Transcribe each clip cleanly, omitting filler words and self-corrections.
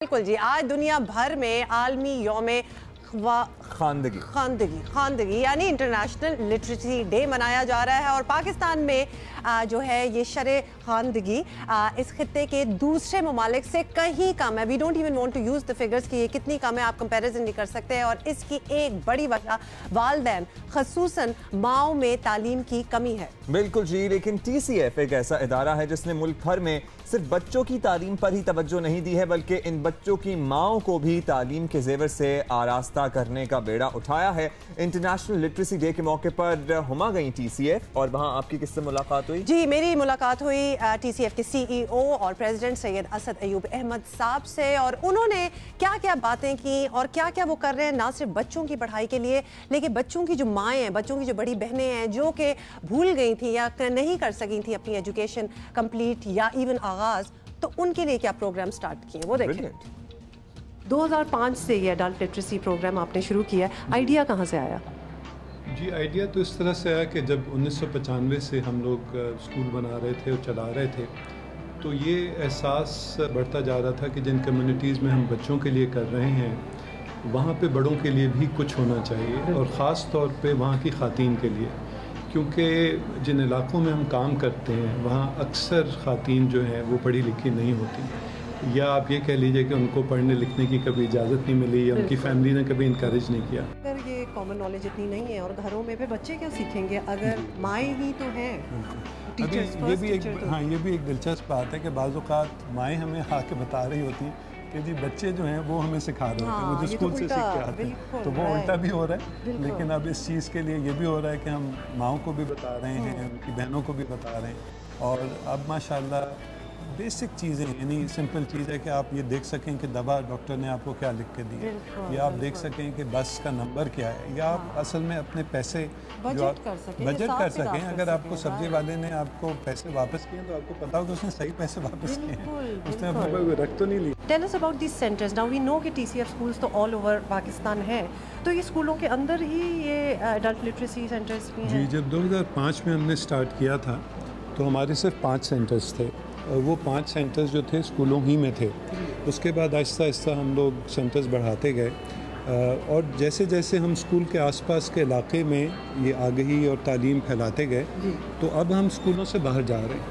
बिल्कुल जी, आज दुनिया भर में आलमी यौम खानदगी यानी इंटरनेशनल लिटरेसी डे मनाया जा रहा है। और पाकिस्तान में जो है ये शरे खानदगी इस खित्ते के दूसरे ममालिक से कहीं कम है। We don't even want to use the figures कि ये कितनी कम है, आप कंपैरिजन नहीं कर सकते। और इसकी एक बड़ी वजह वालिदैन खसूसन माओ में तालीम की कमी है। बिल्कुल जी, लेकिन TCF एक ऐसा इदारा है जिसने मुल्क भर में सिर्फ बच्चों की तालीम पर ही तवज्जो नहीं दी है, बल्कि इन बच्चों की माओं को भी तालीम के जेवर से आरास्ता करने का बेड़ा उठाया है। इंटरनेशनल लिटरेसी डे के मौके पर हुमा गई TCF और वहाँ आपकी किससे मुलाकात हुई? जी, मेरी मुलाकात हुई TCF के CEO और प्रेसिडेंट सैयद असद अयूब अहमद साहब से। और उन्होंने क्या क्या बातें की और क्या क्या वो कर रहे हैं, ना सिर्फ बच्चों की पढ़ाई के लिए, लेकिन बच्चों की जो माएँ हैं, बच्चों की जो बड़ी बहनें हैं जो कि भूल गई थी या नहीं कर सकी थी अपनी एजुकेशन कंप्लीट या इवन आगाज, तो उनके लिए क्या प्रोग्राम स्टार्ट किए वो देखें। 2005 से ये अडल्ट लिटरेसी प्रोग्राम आपने शुरू किया, आइडिया कहाँ से आया? जी, आइडिया तो इस तरह से आया कि जब 1995 से हम लोग स्कूल बना रहे थे और चला रहे थे, तो ये एहसास बढ़ता जा रहा था कि जिन कम्युनिटीज़ में हम बच्चों के लिए कर रहे हैं वहाँ पे बड़ों के लिए भी कुछ होना चाहिए, और ख़ास तौर पे वहाँ की ख़ातीन के लिए, क्योंकि जिन इलाक़ों में हम काम करते हैं वहाँ अक्सर ख़ातीन जो हैं वो पढ़ी लिखी नहीं होती, या आप ये कह लीजिए कि उनको पढ़ने लिखने की कभी इजाज़त नहीं मिली या उनकी फैमिली ने कभी इनकरेज नहीं किया। अगर ये कॉमन नॉलेज इतनी नहीं है और घरों में फिर बच्चे क्या सीखेंगे अगर माएँ ही तो हैं? अभी ये भी एक दिलचस्प बात है कि बाज़ औक़ात माएँ हमें आके बता रही होती हैं कि जी बच्चे जो हैं वो हमें सिखा रहे होते हैं, वो जो स्कूल से सीख के आते हैं, तो वो उल्टा भी हो रहा है। लेकिन अब इस चीज़ के लिए ये भी हो रहा है कि हम माओं को भी बता रहे हैं, उनकी बहनों को भी बता रहे हैं। और अब माशाल्लाह बेसिक चीज़ें, यानी सिंपल चीज़ है कि आप ये देख सकें कि दवा डॉक्टर ने आपको क्या लिख के दी है, या आप देख सकें कि बस का नंबर क्या है, या आप असल में अपने पैसे बजट कर सकें। अगर आपको सब्जी वाले ने आपको पैसे वापस किए तो आपको पता हो कि उसने सही पैसे वापस किए हैं, उसने अपने कोई रख तो नहीं ली। Tell us about these centers. Now we know कि TCF schools तो all over पाकिस्तान है, तो ये स्कूलों के अंदर ही ये adult literacy centers भी हैं? जी, जब 2005 में हमने स्टार्ट किया था तो हमारे सिर्फ 5 सेंटर्स थे, और वो 5 सेंटर्स जो थे स्कूलों ही में थे। उसके बाद आहिस्ता आहिस्ता हम लोग सेंटर्स बढ़ाते गए, और जैसे जैसे हम स्कूल के आसपास के इलाके में ये आगही और तालीम फैलाते गए, तो अब हम स्कूलों से बाहर जा रहे हैं।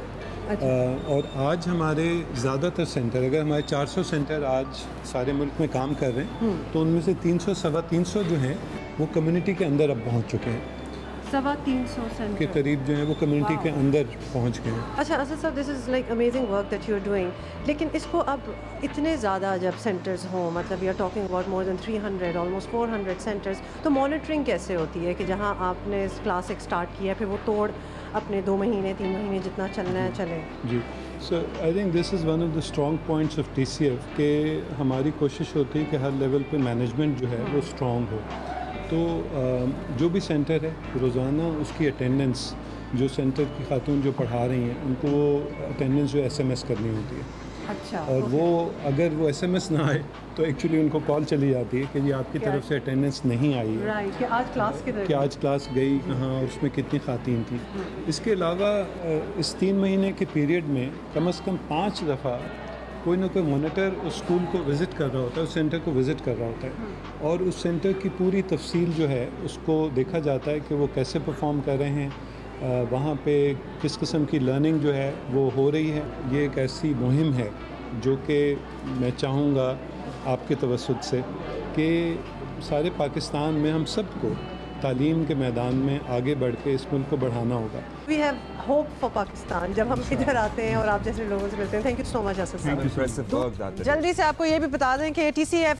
और आज हमारे ज़्यादातर सेंटर, अगर हमारे 400 सेंटर आज सारे मुल्क में काम कर रहे हैं, तो उनमें से 300 सवा 300 जो हैं वो कम्युनिटी के अंदर अब पहुंच चुके हैं। 350 सेंटर के करीब जो है वो कम्युनिटी के अंदर पहुंच गए हैं। अच्छा असद साहब, this is like amazing work that you are doing, लेकिन इसको अब इतने ज़्यादा जब सेंटर्स हों, मतलब we are talking about more than 300 almost 400 centres, तो मॉनिटरिंग कैसे होती है कि जहाँ आपने क्लास एक स्टार्ट किया फिर वो तोड़ अपने 2 महीने 3 महीने जितना चलना है चले? जी, so I think this is one of the strong points of TCF के हमारी कोशिश होती है कि हर लेवल पे मैनेजमेंट जो है वो स्ट्रॉन्ग हो। तो जो भी सेंटर है रोज़ाना उसकी अटेंडेंस, जो सेंटर की खातून जो पढ़ा रही हैं उनको वो अटेंडेंस जो SMS करनी होती है। अच्छा, और वो अगर वो SMS ना आए तो एक्चुअली उनको कॉल चली जाती है कि जी आपकी तरफ से अटेंडेंस नहीं आई है, राइट, कि आज क्लास कि आज क्लास गई कहाँ और उसमें कितनी खातीन थी। इसके अलावा इस 3 महीने के पीरियड में कम से कम 5 दफ़ा कोई ना कोई मॉनिटर उस स्कूल को विज़िट कर रहा होता है, उस सेंटर को विज़िट कर रहा होता है, और उस सेंटर की पूरी तफसील जो है उसको देखा जाता है कि वो कैसे परफॉर्म कर रहे हैं, वहाँ पे किस किस्म की लर्निंग जो है वो हो रही है। ये एक ऐसी मुहिम है जो कि मैं चाहूँगा आपके तवस्सुत से कि सारे पाकिस्तान में हम सबको तालीम के मैदान में आगे बढ़ के इस मुल्क को बढ़ाना होगा। We have hope for Pakistan जब हम इधर आते हैं और आप जैसे लोगों से मिलते हैं। Thank you so much Asad साहब। Impressive work that they do. जल्दी से आपको ये भी बता दें कि TCF